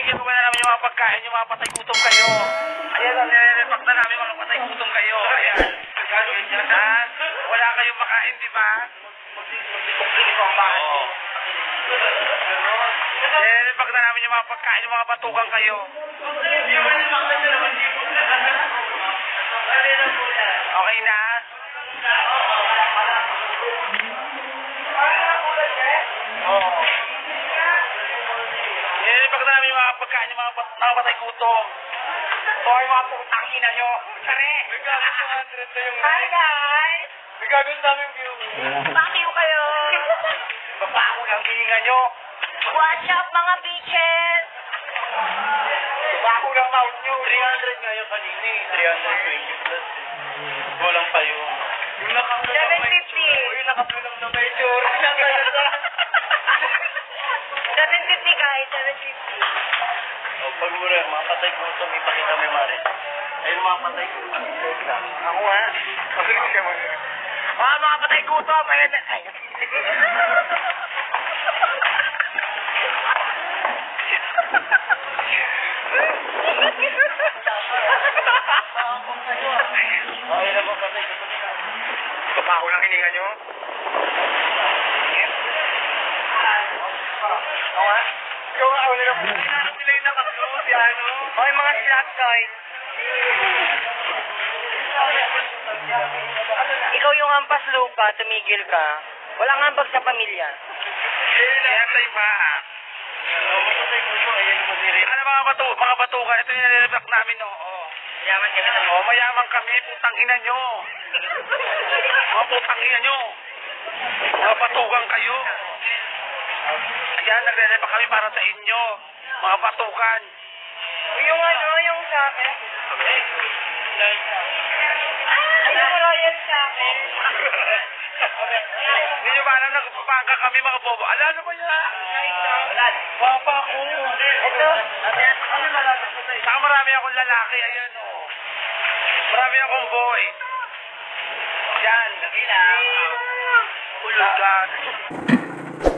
Bibigyan ko na namin yung mga pagkain, yung mga patay gutom kayo. Ayan, nire-repack na namin mga patay gutom kayo. Ayan. Yan. Wala kayong makain, di ba? Oo. Nire-repack na namin yung mga pagkain, yung mga batukan kayo. Okay na? Oo. Nire-repack na namin yung mga pagkain, yung mga patay gutom. Hoy, mga putang ina nyo. Sari! Hi, guys! May gagawin namin view. Pakiw kayo. Babaho ng hininga nyo. Watch out, mga bitches. Babaho ng mouth nyo. 300 nga yung kanina eh. 320 plus. Kulang pa yun. Yung nakapulang 750. Yung nakapulang na medyo. 750 guys, 750. O, pag mura, mga patay gutom, ipakita may mare. Ayun mga patay gutom. Ako nga. Mga patay gutom. Ayun. Ay. Okay na po patay gutom. Babaho ng hininga nyo. Oo nga. Ikaw nga, wala na po. Hinanap nila yung nakaplo, si ano. Hoy, mga slap toys. Ikaw yung ampas lupa, tumigil ka. Walang ambag sa pamilya. Yan tayo pa. Patay gutom, ayan yung masiri. Ano mga batukan? Ito yung nare-reflect namin, oo. Yaman kami na. Oo, mayaman kami. Putang ina nyo. Mga putang ina nyo. Mga batukan kayo. Ayan, nagre-reflect kami para sa inyo. Mga batukan. Yung ano, yung sa akin. Yung royal sa akin. Hindi nyo ba alam, nagpapangka kami mga bobo. Ano ba yan? Papa ko. Ito. Saka marami akong lalaki. Ayan, o. Marami akong boy. Yan. Ulagan.